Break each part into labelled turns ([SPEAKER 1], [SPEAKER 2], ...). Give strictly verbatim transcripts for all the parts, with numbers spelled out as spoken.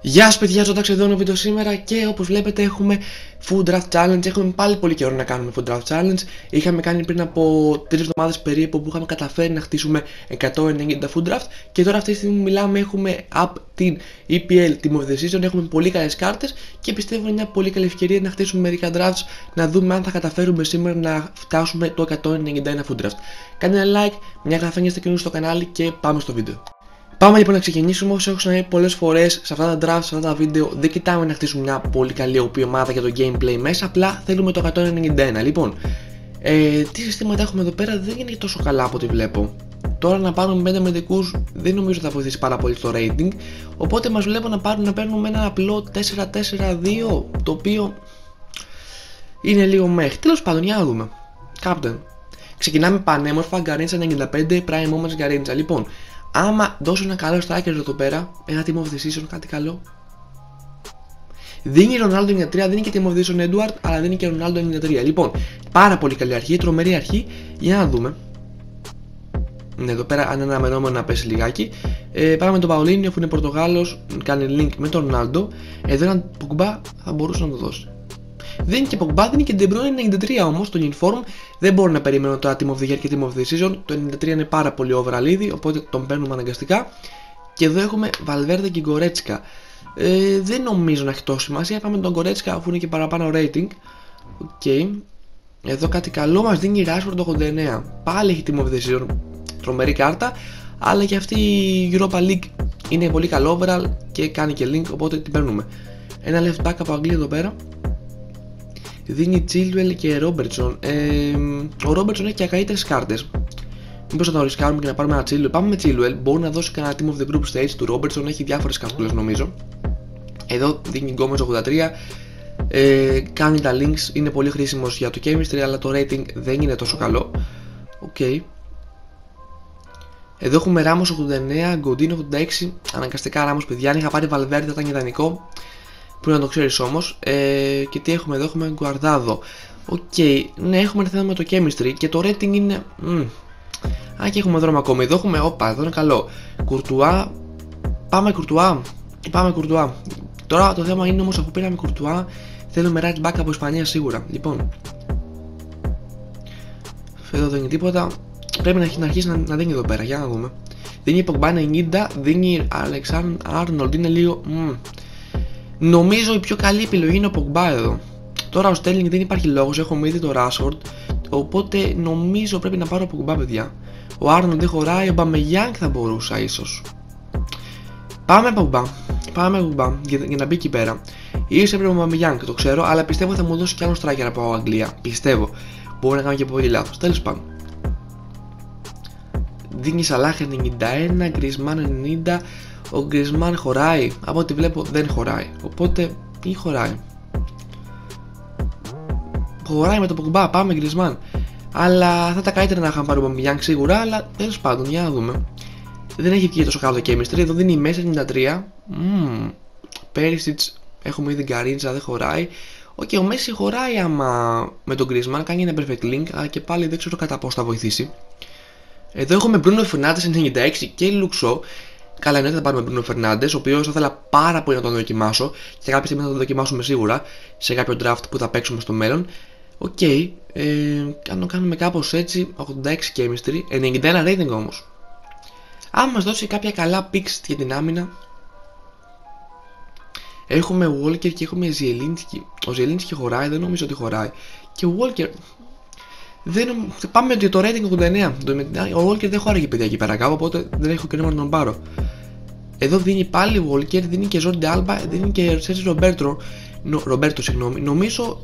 [SPEAKER 1] Γεια σας παιδιά, Ζωντάξ εδώ ένα βίντεο σήμερα και όπως βλέπετε έχουμε Food Draft Challenge. Έχουμε πάλι πολύ καιρό να κάνουμε Food Draft Challenge. Είχαμε κάνει πριν από τρεις εβδομάδες περίπου που είχαμε καταφέρει να χτίσουμε εκατόν ενενήντα Food Draft. Και τώρα αυτή τη στιγμή μιλάμε, έχουμε up την ι πι ελ Team of the Season, έχουμε πολύ καλές κάρτες και πιστεύω είναι μια πολύ καλή ευκαιρία να χτίσουμε μερικά drafts, να δούμε αν θα καταφέρουμε σήμερα να φτάσουμε το εκατόν ενενήντα ένα Food Draft. Κάντε ένα like, μια εγγραφή αν είστε καινούριοι στο κανάλι και πάμε στο βίντεο. Πάμε λοιπόν να ξεκινήσουμε. Όπως έχω ξαναπεί πολλές φορές σε αυτά τα drafts, σε αυτά τα βίντεο, δεν κοιτάμε να χτίσουμε μια πολύ καλή οπή ομάδα για το gameplay μέσα, απλά θέλουμε το εκατόν ενενήντα ένα. Λοιπόν, ε, τι συστήματα έχουμε εδώ πέρα δεν είναι τόσο καλά από ό,τι βλέπω. Τώρα να πάρουμε πέντε μεντικούς δεν νομίζω θα βοηθήσει πάρα πολύ στο rating. Οπότε μας βλέπω να, πάρουμε, να παίρνουμε ένα απλό τέσσερα τέσσερα δύο, το οποίο είναι λίγο μέχρι. Τέλος πάντων, για να δούμε. Captain. Ξεκινάμε πανέμορφα, Γκαρίτσα ενενήντα πέντε, Prime Moments Γκαρίτσα. Λοιπόν, άμα δώσω ένα καλό striker εδώ πέρα, ένα Team of the Season, κάτι καλό. Δίνει Ronaldo ενενήντα τρία, δίνει και Team of the Season Edward, αλλά δίνει και Ronaldo ενενήντα τρία. Λοιπόν, πάρα πολύ καλή αρχή, τρομερή αρχή. Για να δούμε. Ναι, εδώ πέρα αν αναμενόμενο να πέσει λιγάκι. Ε, πάμε με τον Παολίνιο, αφού είναι Πορτογάλος, κάνει link με τον Ronaldo. Εδώ έναν Pogba θα μπορούσε να το δώσει. Δίνει και Pogba, δίνει και De Bruyne ενενήντα τρία όμως, το inform. Δεν μπορώ να περιμένω τώρα Team of the Year και Team of the Season. Το ενενήντα τρία είναι πάρα πολύ overall ήδη, οπότε τον παίρνουμε αναγκαστικά. Και εδώ έχουμε Valverde και Goretzka. Ε, δεν νομίζω να έχει τόση σημασία. Πάμε τον Goretzka αφού είναι και παραπάνω rating. Οκ. Okay. Εδώ κάτι καλό μας δίνει η Rashford το ογδόντα εννέα. Πάλι έχει Team of the Season, τρομερή κάρτα. Αλλά και αυτή η Europa League είναι πολύ καλό overall και κάνει και link, οπότε την παίρνουμε. Ένα left back από Αγγλία εδώ πέρα. Δίνει Chilwell και Robertson. Ε, ο Robertson έχει και καλύτερες κάρτες. Μήπως θα το ρισκάρουμε και να πάρουμε ένα Chilwell. Πάμε με Chilwell. Μπορεί να δώσει κανένα Team of the Group Stage του Robertson. Έχει διάφορες καρτούλες νομίζω. Εδώ δίνει Gomez ογδόντα τρία. Ε, κάνει τα links. Είναι πολύ χρήσιμος για το chemistry, αλλά το rating δεν είναι τόσο καλό. Οκ. Okay. Εδώ έχουμε Ramos ογδόντα εννέα, Godin ογδόντα έξι. Αναγκαστικά Ramos, παιδιά. Αν είχα πάρει Valverde θα ήταν ιδανικό. Πρέπει να το ξέρεις όμως. Ε, και τι έχουμε εδώ, έχουμε Guardado. Οκ, okay. Ναι, έχουμε ένα θέμα με το chemistry και το rating είναι. Mm. Α, και έχουμε δρόμο ακόμη. Εδώ έχουμε, όπα, εδώ είναι καλό. Κουρτουά. Πάμε Κουρτουά. Πάμε Κουρτουά. Τώρα το θέμα είναι όμως, αφού πήραμε Κουρτουά, θέλουμε right back από Ισπανία σίγουρα. Λοιπόν, εδώ δεν είναι τίποτα. Πρέπει να αρχίσει να, να δίνει εδώ πέρα. Για να δούμε. Δίνει Pogba ενενήντα, δίνει Alexander Arnold. Είναι λίγο. Mm. Νομίζω η πιο καλή επιλογή είναι ο Pogba εδώ. Τώρα ο Sterling δεν υπάρχει λόγος, έχουμε ήδη το Rashford. Οπότε νομίζω πρέπει να πάρω ο Pogba, παιδιά. Ο Arnold δεν χωράει, ο Aubameyang θα μπορούσα ίσως. Πάμε Pogba. Πάμε Pogba για, για να μπει εκεί πέρα. Ίσως έπρεπε ο Aubameyang, το ξέρω, αλλά πιστεύω θα μου δώσει κι άλλο striker από Αγγλία. Πιστεύω. Μπορεί να κάνω και πολύ λάθος. Τέλος πάντων. Δίνει Salah ενενήντα ένα, Griezmann ενενήντα. Ο Griezmann χωράει, από ό,τι βλέπω δεν χωράει. Οπότε, ή χωράει. Χωράει με το Pogba, πάμε Griezmann. Αλλά θα τα καλύτερα να είχαμε πάρει ο Aubameyang σίγουρα, αλλά τέλος πάντων, για να δούμε. Δεν έχει βγει τόσο καλό το chemistry, εδώ δίνει η Messi ενενήντα τρία. Mm. Perisic, έχουμε ήδη Γκαρίτσα, δεν χωράει. Οκ, okay, ο Messi χωράει άμα με τον Griezmann, κάνει ένα perfect link, αλλά και πάλι δεν ξέρω κατά πώς θα βοηθήσει. Εδώ έχουμε Bruno Fernandes ενενήντα έξι και Luxo. Καλά, εννοείται θα πάρουμε Bruno Fernandes, ο οποίος θα ήθελα πάρα πολύ να τον δοκιμάσω και κάποια στιγμή θα τον δοκιμάσουμε σίγουρα σε κάποιο draft που θα παίξουμε στο μέλλον. Οκ, okay, ε, αν το κάνουμε κάπως έτσι, ογδόντα έξι chemistry, ενενήντα ένα rating όμως. Αν μας δώσει κάποια καλά picks για την άμυνα, έχουμε Walker και έχουμε Zielinski. Ο Zielinski χωράει, δεν νομίζω ότι χωράει. Και ο Walker. Δεν, πάμε ότι το rating ογδόντα εννέα. Ο Walker δεν χώραγε παιδιά εκεί πέρα κάπου, οπότε δεν έχω και νόημα να τον πάρω. Εδώ δίνει πάλι Walker, δίνει και Jordi Alba, δίνει και Sergio Roberto. Νο, Roberto, συγγνώμη. Νομίζω.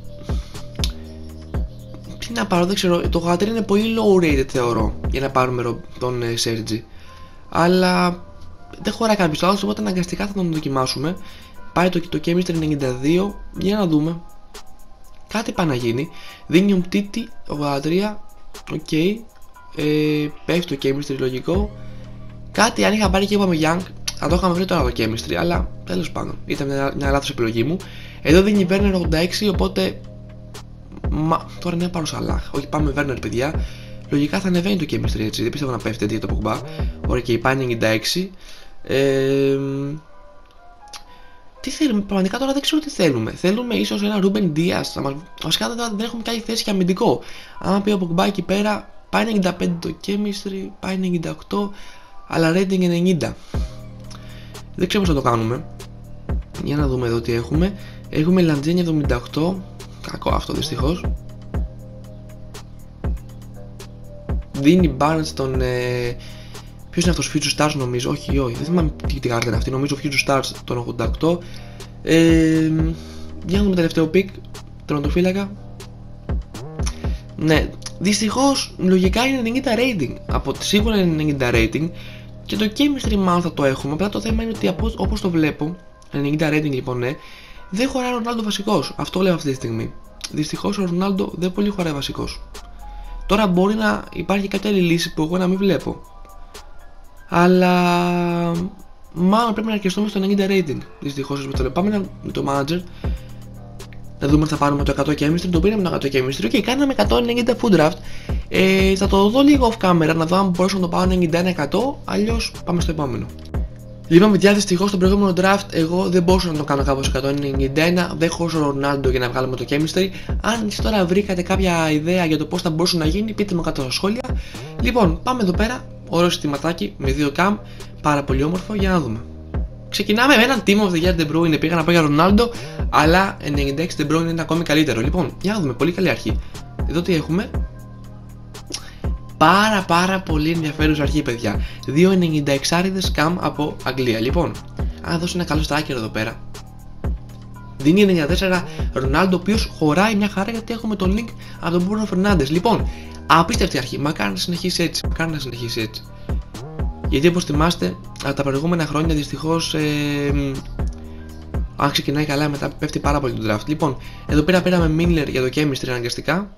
[SPEAKER 1] Τι να πάρω, δεν ξέρω. Το ογδόντα τρία είναι πολύ low rated θεωρώ για να πάρουμε τον Sergi. Αλλά δεν χωράει κάποιος άλλος, οπότε αναγκαστικά θα τον δοκιμάσουμε. Πάει το, το chemistry ενενήντα δύο, για να δούμε. Κάτι πάει να γίνει. Δίνει ο Umtiti ογδόντα τρία. Οκ. Okay. Ε, πέφτει το chemistry λογικό. Κάτι αν είχα πάρει και είπαμε Young, θα το είχαμε βρει τώρα το chemistry. Αλλά τέλος πάντων. Ήταν μια, μια λάθος επιλογή μου. Εδώ δίνει Werner ογδόντα έξι. Οπότε. Μα, τώρα ναι, πάρω Salah. Όχι, πάμε Werner, παιδιά. Λογικά θα ανεβαίνει το chemistry έτσι. Δεν πιστεύω να πέφτει αντί για το Pogba. Ωραία, και πάει ενενήντα έξι. Ε, Τι θέλουμε, πραγματικά τώρα δεν ξέρω τι θέλουμε. Θέλουμε ίσως ένα Ruben Dias. Βασικά δεν έχουμε και άλλη θέση για αμυντικό. Άμα πει ο Pogba εκεί πέρα, πάει ενενήντα πέντε το chemistry, πάει ενενήντα οκτώ, αλλά rating ενενήντα. Δεν ξέρω πώς θα το κάνουμε. Για να δούμε εδώ τι έχουμε. Έχουμε Λαντζένι εβδομήντα οκτώ. Κακό αυτό δυστυχώς. Δίνει Barnes τον... Ε... Ποιος είναι αυτός, Future Stars νομίζω, όχι όχι, δεν θυμάμαι τι, τι κάρτα είναι αυτή, νομίζω Future Stars τον ογδόντα οκτώ. Ε... Για να δούμε τελευταίο pick, τερματοφύλακα. Ναι, δυστυχώς λογικά είναι ενενήντα rating, από σίγουρα είναι ενενήντα rating και το chemistry μάλλον θα το έχουμε, απλά το θέμα είναι ότι όπως το βλέπω, ενενήντα rating λοιπόν ναι, δεν χωράει ο Ρονάλντο βασικός, αυτό λέω αυτή τη στιγμή. Δυστυχώς ο Ρονάλντο δεν πολύ χωράει βασικός. Τώρα μπορεί να υπάρχει κάποια άλλη λύση που εγώ να μην βλέπω, αλλά μάλλον πρέπει να αρκεστούμε στο ενενήντα rating. Δυστυχώς το λέω. Πάμε με το manager να δούμε αν θα πάρουμε το εκατό chemistry. Το πήραμε το εκατό chemistry. Και okay, κάναμε εκατόν ενενήντα food draft. Ε, θα το δω λίγο off camera να δω αν μπορέσω να το πάω ενενήντα ένα εκατό. Αλλιώς πάμε στο επόμενο. Λοιπόν, παιδιά, δυστυχώς στο προηγούμενο draft εγώ δεν μπορούσα να το κάνω κάπως εκατόν ενενήντα ένα. Δεν χώρισα ο Ρονάλντο για να βγάλουμε το chemistry. Αν εσείς τώρα βρήκατε κάποια ιδέα για το πώς θα μπορούσε να γίνει, πείτε μου κάτω στα σχόλια. Λοιπόν, πάμε εδώ πέρα. Ωραίο συστηματάκι με δύο cam. Πάρα πολύ όμορφο, για να δούμε. Ξεκινάμε με έναν team of the year De Bruyne. Πήγα να πω για Ρονάλντο, αλλά ενενήντα έξι De Bruyne είναι ακόμη καλύτερο. Λοιπόν, για να δούμε, πολύ καλή αρχή. Εδώ τι έχουμε. Πάρα πάρα πολύ ενδιαφέρουσα αρχή, παιδιά. Δύο ενενήντα έξι cam από Αγγλία. Λοιπόν, αν δώσει ένα καλό striker εδώ πέρα. Δίνει ενενήντα τέσσερα Ρονάλντο, ο οποίος χωράει μια χαρά γιατί έχουμε το link από τον Μπρούνο Φερνάντες. Λοιπόν, απίστευτη αρχή. Μακάρι να συνεχίσει έτσι. Μακάρι να συνεχίσει έτσι. Γιατί όπως θυμάστε, από τα προηγούμενα χρόνια δυστυχώς, ε, αν ξεκινάει καλά, μετά πέφτει πάρα πολύ το draft. Λοιπόν, εδώ πέρα πήραμε Miller για το chemistry αναγκαστικά.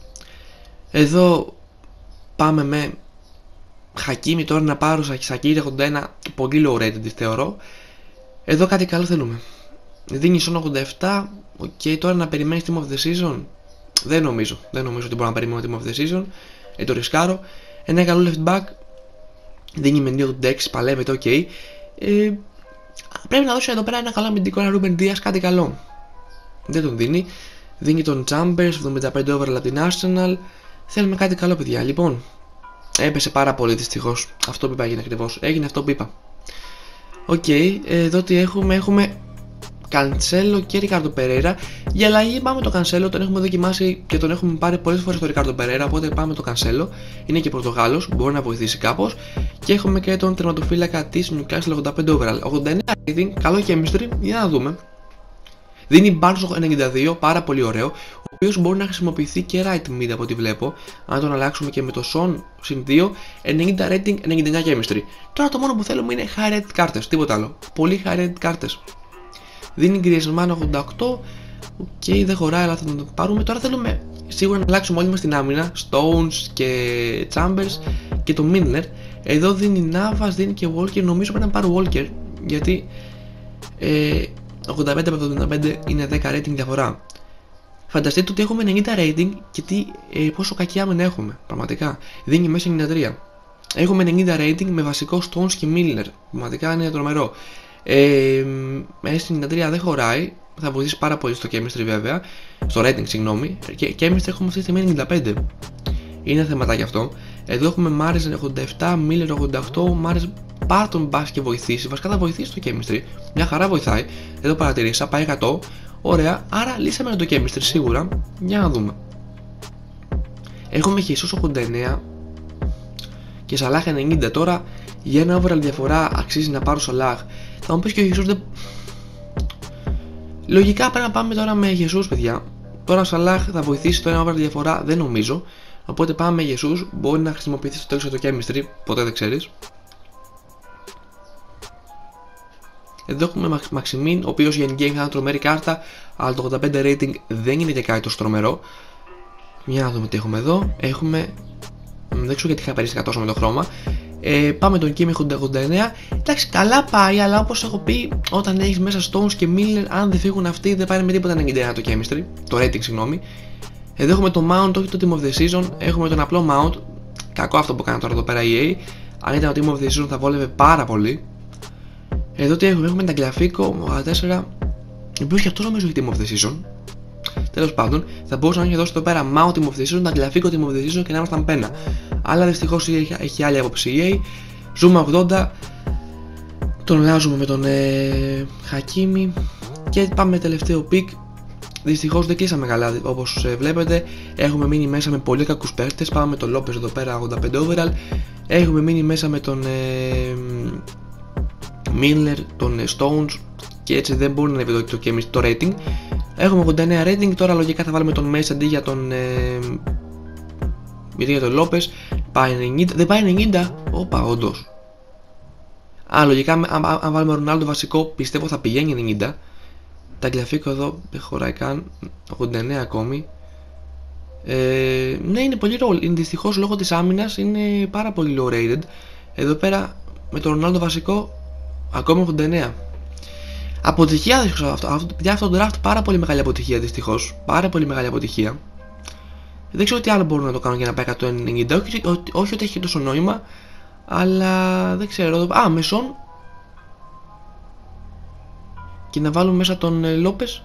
[SPEAKER 1] Εδώ πάμε με Χακίμι τώρα να πάρω Σακίρι ογδόντα ένα, πολύ low rated θεωρώ. Εδώ κάτι καλό θέλουμε. Δίνει Son ογδόντα επτά, οκ, okay, τώρα να περιμένει team of the season. Δεν νομίζω, δεν νομίζω ότι μπορώ να περιμένω team of the season. Ε, το ρισκάρω. Ένα καλό left back. Δίνει με ογδόντα έξι, παλεύεται, οκ. Okay. Ε, πρέπει να δώσει εδώ πέρα ένα καλό αμυντικό, ένα Ruben Dias, κάτι καλό. Δεν τον δίνει. Δίνει τον Chambers, εβδομήντα πέντε overall από την Arsenal. Θέλουμε κάτι καλό, παιδιά. Λοιπόν, έπεσε πάρα πολύ δυστυχώς. Αυτό που είπα έγινε ακριβώς. Έγινε αυτό που είπα. Οκ, okay, εδώ τι έχουμε, έχουμε Cancelo και Ricardo Pereira. Για αλλαγή πάμε το Cancelo, τον έχουμε δοκιμάσει και τον έχουμε πάρει πολλές φορές το Ricardo Pereira, οπότε πάμε το Cancelo. Είναι και Πορτογάλος, μπορεί να βοηθήσει κάπως. Και έχουμε και τον τερματοφύλακα της Newcastle ογδόντα πέντε overall. ογδόντα εννέα rating, καλό chemistry, για να δούμε. Δίνει Barnes ενενήντα δύο, πάρα πολύ ωραίο, ο οποίος μπορεί να χρησιμοποιηθεί και right mid από ό,τι βλέπω. Αν τον αλλάξουμε και με το Son συν δύο, ενενήντα rating, ενενήντα εννέα chemistry. Τώρα το μόνο που θέλουμε είναι high rated κάρτες, τίποτα άλλο. Πολύ high rated κάρτες. Δίνει Griezmann ογδόντα οκτώ, οκ, okay, δεν χωράει, αλλά θα τον πάρουμε. Τώρα θέλουμε σίγουρα να αλλάξουμε όλοι μας την άμυνα, Stones και Chambers και το Milner. Εδώ δίνει Navas, δίνει και Walker, νομίζω πρέπει να πάρω Walker, γιατί ε, ογδόντα πέντε από εβδομήντα πέντε είναι δέκα rating διαφορά. Φανταστείτε ότι έχουμε ενενήντα rating και τι, ε, πόσο κακή άμυνα έχουμε, πραγματικά. Δίνει μέσα ενενήντα τρία. Έχουμε ενενήντα rating με βασικό Stones και Milner, πραγματικά είναι τρομερό. Ε, μέσα ενενήντα τρία δεν χωράει, θα βοηθήσει πάρα πολύ στο chemistry βέβαια, στο rating συγγνώμη, και chemistry έχουμε αυτή τη στιγμή ενενήντα πέντε. Είναι θεματάκι αυτό. Εδώ έχουμε Mahrez ογδόντα επτά, Miller ογδόντα οκτώ, Mahrez πάρ' τον μπας και βοηθήσει, βασικά θα βοηθήσει το chemistry, μια χαρά βοηθάει. Εδώ παρατηρήσα, πάει εκατό, ωραία, άρα λύσαμε το chemistry σίγουρα, για να δούμε. Έχουμε Jesus ογδόντα εννέα και Salah ενενήντα, τώρα για ένα overall διαφορά αξίζει να πάρω Salah. Θα μου πεις και ο Jesus δεν... Λογικά πρέπει να πάμε τώρα με Jesus, παιδιά. Τώρα ο Salah θα βοηθήσει το ένα overall διαφορά, δεν νομίζω. Οπότε πάμε με Jesus, μπορεί να χρησιμοποιηθεί στο τέλος το chemistry, ποτέ δεν ξέρεις. Εδώ έχουμε Maximin, ο οποίος για in-game θα είναι τρομερή κάρτα, αλλά το ογδόντα πέντε rating δεν είναι και κάτι τόσο τρομερό. Για να δούμε τι έχουμε εδώ. Έχουμε... Δεν ξέρω γιατί είχα περιστικά τόσο με το χρώμα. Ε, πάμε τον Kimmich ογδόντα εννέα. Εντάξει, καλά πάει, αλλά όπως έχω πει, όταν έχεις μέσα Stones και Miller, αν δεν φύγουν αυτοί, δεν πάει με τίποτα ενενήντα ένα το chemistry. Το rating, συγγνώμη. Εδώ έχουμε το Mount, όχι το Team of the Season. Έχουμε τον απλό Mount. Κακό αυτό που κάνει τώρα εδώ πέρα η ι έι. Αν ήταν το Team of the Season θα βόλευε πάρα πολύ. Εδώ τι έχουμε, έχουμε Ταγκλαφίκο ογδόντα τέσσερα, ο οποίος και αυτός νομίζω έχει Team of the Season. Τέλος πάντων, θα μπορούσα να είχε δώσει εδώ πέρα Mao Team of the Season, Ταγκλαφίκο Team of the Season και να ήμασταν πένα. Αλλά δυστυχώς έχει, έχει άλλη άποψη η ι έι. Ζούμε ογδόντα, τον αλλάζουμε με τον ε, Χακίμι και πάμε τελευταίο πικ. Δυστυχώς δεν κλείσαμε καλά, όπως ε, βλέπετε. Έχουμε μείνει μέσα με πολύ κακούς παίκτες. Πάμε με τον Λόπες εδώ πέρα, ογδόντα πέντε overall. Έχουμε μείνει μέσα με τον ε, Miller, τον ε, Stones και έτσι δεν μπορεί να είναι το, το, το rating. Έχουμε ογδόντα εννέα rating, τώρα λογικά θα βάλουμε τον Messi αντί για τον ε, για τον Λόπες. Πάει ενενήντα, δεν πάει ενενήντα, όπα όντως. Α, λογικά αν, αν, αν βάλουμε Ρονάλντο βασικό πιστεύω θα πηγαίνει ενενήντα. Ταγκλαφίκο εδώ δεν χωράει καν, ογδόντα εννέα ακόμη. Ε, ναι, είναι πολύ low, είναι δυστυχώς λόγω της άμυνας είναι πάρα πολύ low rated. Εδώ πέρα με τον Ρονάλντο βασικό ακόμη ογδόντα εννέα. Αποτυχία δυστυχώς αυτό, αυτό, αυτό το draft πάρα πολύ μεγάλη αποτυχία δυστυχώς, πάρα πολύ μεγάλη αποτυχία. Δεν ξέρω τι άλλο μπορώ να το κάνω για να πάει εκατόν ενενήντα, όχι, όχι, όχι ότι έχει τόσο νόημα, αλλά δεν ξέρω, α, μεσόν. Και να βάλουμε μέσα τον ε, Λόπες.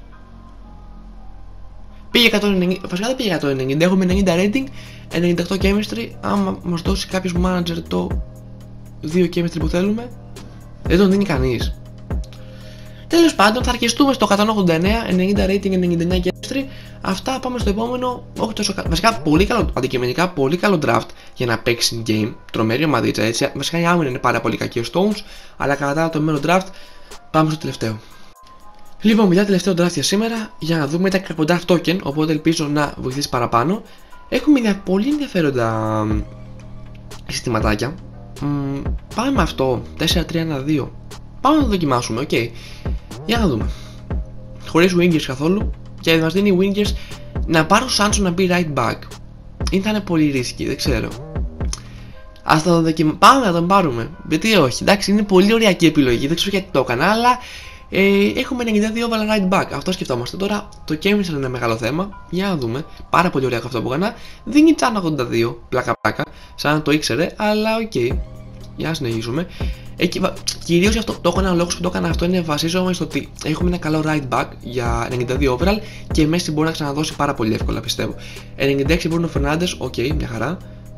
[SPEAKER 1] Πήγε εκατόν ενενήντα, βασικά δεν πήγε εκατόν ενενήντα, έχουμε ενενήντα rating, ενενήντα οκτώ chemistry. Άμα μας δώσει κάποιος manager το δύο chemistry που θέλουμε, δεν τον δίνει κανείς. Τέλος πάντων, θα αρκεστούμε στο εκατόν ογδόντα εννέα, ενενήντα rating, ενενήντα εννέα chemistry. Αυτά, πάμε στο επόμενο. Όχι τόσο καλό. Βασικά, πολύ καλό, αντικειμενικά πολύ καλό draft για να παίξει game. Τρομερή ομαδίτσα έτσι. Βασικά η άμυνα είναι πάρα πολύ κακή ο Stones, αλλά κατά το μέλλον draft πάμε στο τελευταίο. Λοιπόν, μιλάω τελευταίο draft για σήμερα για να δούμε τα κακό draft token, οπότε ελπίζω να βοηθήσει παραπάνω. Έχουμε μια πολύ ενδιαφέροντα συστηματάκια. Μ, πάμε με αυτό, τέσσερα τρία ένα δύο. Πάμε να το δοκιμάσουμε, οκ. Okay. Για να δούμε. Χωρίς wingers καθόλου και μας δίνει wingers να πάρω Σάντσο να μπει right back. Ήταν πολύ risky, δεν ξέρω. Ας το δοκιμάσουμε. Πάμε να τον πάρουμε. Γιατί όχι, εντάξει, είναι πολύ ωραία και επιλογή, δεν ξέρω γιατί το έκανα, αλλά ε, έχουμε ενενήντα δύο overall right back. Αυτό σκεφτόμαστε τώρα. Το chemistry είναι ένα μεγάλο θέμα. Για να δούμε. Πάρα πολύ ωραία αυτό που έκανα. Δίνει τσάν ογδόντα δύο, πλάκα πλάκα, σαν να το ήξερε, αλλά οκ. Okay. Για να συνεχίσουμε. Κυρίως αυτό το έκανα, ο λόγος που το έκανα αυτό είναι βασίζομαι στο ότι έχουμε ένα καλό right back για ενενήντα δύο overall και Messi μπορεί να ξαναδώσει πάρα πολύ εύκολα πιστεύω. ενενήντα έξι Bruno Fernandes, οκ, okay, μια χαρά.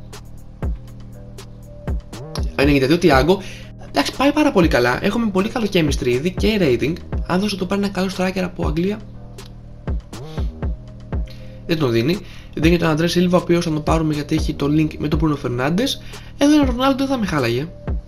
[SPEAKER 1] ενενήντα δύο Thiago, εντάξει, πάει πάρα πολύ καλά. Έχουμε πολύ καλό chemistry ήδη και rating. Αν δώσω το πάρει ένα καλό striker από Αγγλία, δεν τον δίνει. Δίνει τον André Silva, ο οποίος θα τον πάρουμε γιατί έχει το link με τον Bruno Fernandes. Εδώ είναι ο Ronaldo, δεν θα με χάλαγε.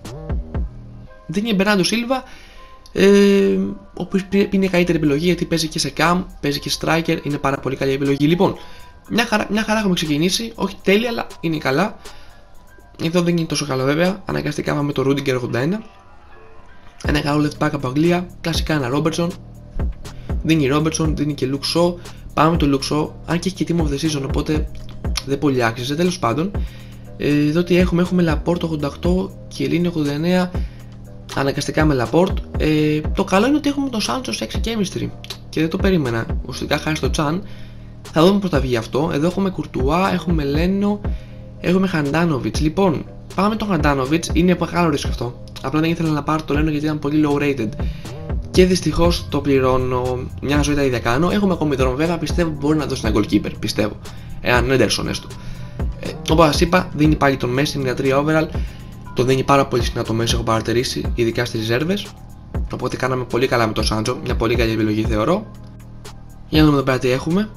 [SPEAKER 1] Δίνει Μπερνάντο Σίλβα, ε, ο οποίος είναι η καλύτερη επιλογή γιατί παίζει και σε cam, παίζει και striker, είναι πάρα πολύ καλή επιλογή. Λοιπόν, μια χαρά, μια χαρά έχουμε ξεκινήσει, όχι τέλεια, αλλά είναι καλά. Εδώ δεν είναι τόσο καλό βέβαια, αναγκαστικά με το Rudiger ογδόντα ένα. Ένα καλό left back από Αγγλία, κλασικά ένα Robertson. Δίνει Robertson, δίνει και Luke Shaw. Πάμε με το Luke Shaw, αν και έχει και Team of the Season, οπότε δεν πολύ άξιζε. Τέλος πάντων, ε, εδώ τι έχουμε, έχουμε Laporte ογδόντα οκτώ και Chiellini ογδόντα εννέα. Αναγκαστικά με Laporte. Ε, το καλό είναι ότι έχουμε τον Sancho σε έξι chemistry και δεν το περίμενα. Ουσιαστικά χάρη στο Chan. Θα δούμε πώς θα βγει αυτό. Εδώ έχουμε Courtois, έχουμε Leno, έχουμε Handanovic. Λοιπόν, πάμε με τον Handanovic. Είναι μεγάλο ρίσκο αυτό. Απλά δεν ήθελα να πάρω το Leno γιατί ήταν πολύ low rated. Και δυστυχώς το πληρώνω. Μια ζωή τα ίδια κάνω. Έχουμε ακόμη δρόμο βέβαια. Πιστεύω μπορεί να δώσει ένα goalkeeper. Πιστεύω. Έναν Ederson έστω. Ε, όπως σας είπα, δίνει πάλι τον Messi ενενήντα τρία overall. Το δίνει πάρα πολύ συχνά το Messi, έχω παρατηρήσει, ειδικά στις ρεζέρβες. Οπότε κάναμε πολύ καλά με τον Sancho, μια πολύ καλή επιλογή θεωρώ. Για να δούμε εδώ πέρα τι έχουμε.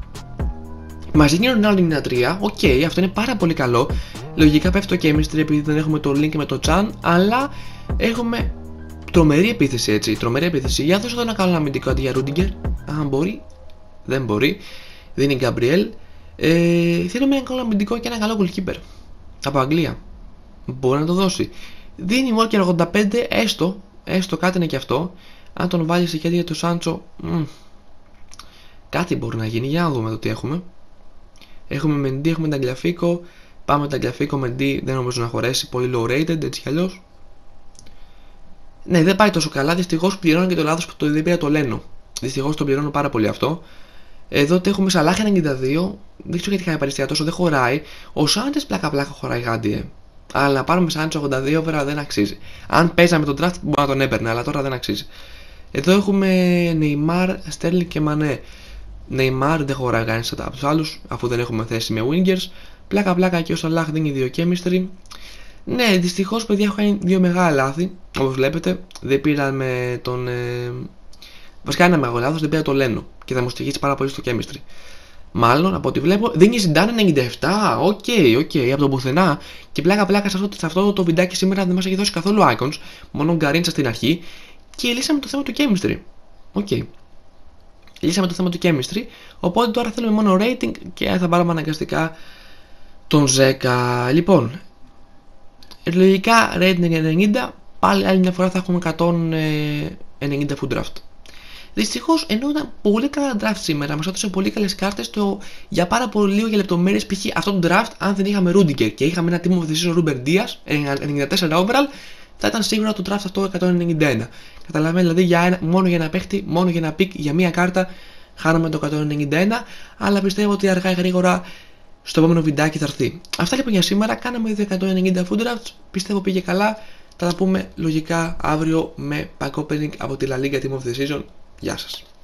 [SPEAKER 1] Μας δίνει ο Ronaldo ενενήντα τρία, οκ, okay, αυτό είναι πάρα πολύ καλό. Λογικά πέφτει το chemistry επειδή δεν έχουμε το link με το Chan, αλλά έχουμε τρομερή επίθεση έτσι, τρομερή επίθεση. Για δώσω εδώ ένα καλό αμυντικό αντί για Rudiger, αν μπορεί, δεν μπορεί. Δίνει Gabriel. Ε, θέλουμε ένα καλό αμυντικό και ένα καλό goalkeeper από Αγγλία. Μπορεί να το δώσει. Δίνει Walker ογδόντα πέντε, έστω, έστω κάτι είναι και αυτό. Αν τον βάλει σε χέρια του Σάντσο, μ, κάτι μπορεί να γίνει. Για να δούμε εδώ τι έχουμε. Έχουμε Mendy, έχουμε Ταγκλαφίκο. Πάμε Ταγκλαφίκο, Mendy δεν νομίζω να χωρέσει. Πολύ low rated, έτσι κι αλλιώς. Ναι, δεν πάει τόσο καλά. Δυστυχώς πληρώνω και το λάθος που το δεν πήρα το Leno. Δυστυχώς το πληρώνω πάρα πολύ αυτό. Εδώ το έχουμε Σαλάχ ενενήντα δύο. Δεν ξέρω γιατί είχα επαριστεία τόσο, δεν χωράει. Ο Σάντες πλάκα πλάκα χωράει γάντι, ε. αλλά να πάρουμε σαν ογδόντα δύο overall δεν αξίζει. Αν παίζαμε τον draft μπορεί να τον έπαιρνε, αλλά τώρα δεν αξίζει. Εδώ έχουμε Neymar, Sterling και Mané. Neymar δεν χωράει κανείς από τους άλλους, αφού δεν έχουμε θέση με wingers. Πλάκα πλάκα και ο Salah δίνει δύο chemistry. Ναι, δυστυχώς παιδιά έχω κάνει δύο μεγάλα λάθη. Όπως βλέπετε, δεν πήραν με τον. Ε... Βασικά ένα μεγάλο λάθος, δεν πήρα το Leno και θα μου στοιχήσει πάρα πολύ στο chemistry. Μάλλον από ό,τι βλέπω, δίνει Zidane ενενήντα επτά. Οκ, okay, οκ, okay, από τον πουθενά. Και πλάκα πλάκα σε αυτό, σε αυτό το βιντεάκι σήμερα δεν μας έχει δώσει καθόλου icons. Μόνο γκαρίτσα στην αρχή. Και λύσαμε το θέμα του chemistry. Οκ. Okay. Λύσαμε το θέμα του chemistry. Οπότε τώρα θέλουμε μόνο rating και θα πάρουμε αναγκαστικά τον Ζέκα. Λοιπόν, λογικά rating ενενήντα. Πάλι άλλη μια φορά θα έχουμε εκατόν ενενήντα food draft. Δυστυχώς, ενώ ήταν πολύ καλά draft σήμερα, μας έδωσε πολύ καλές κάρτες, το για πάρα πολύ λίγο για λεπτομέρειες. Π.χ. αυτό το draft, αν δεν είχαμε Rudiger και είχαμε ένα team of the season Ruben Dias, ενενήντα τέσσερα overall, θα ήταν σίγουρα το draft αυτό εκατόν ενενήντα ένα. Καταλαβαίνετε, δηλαδή για ένα, μόνο για ένα παίχτη, μόνο για ένα pick, για μία κάρτα, χάνουμε το εκατόν ενενήντα ένα, αλλά πιστεύω ότι αργά ή γρήγορα στο επόμενο βιντεάκι θα έρθει. Αυτά λοιπόν για σήμερα, κάναμε ήδη εκατόν ενενήντα food drafts, πιστεύω πήγε καλά. Θα τα πούμε λογικά αύριο με pack opening από τη La Liga Team of the Season. Γεια σας.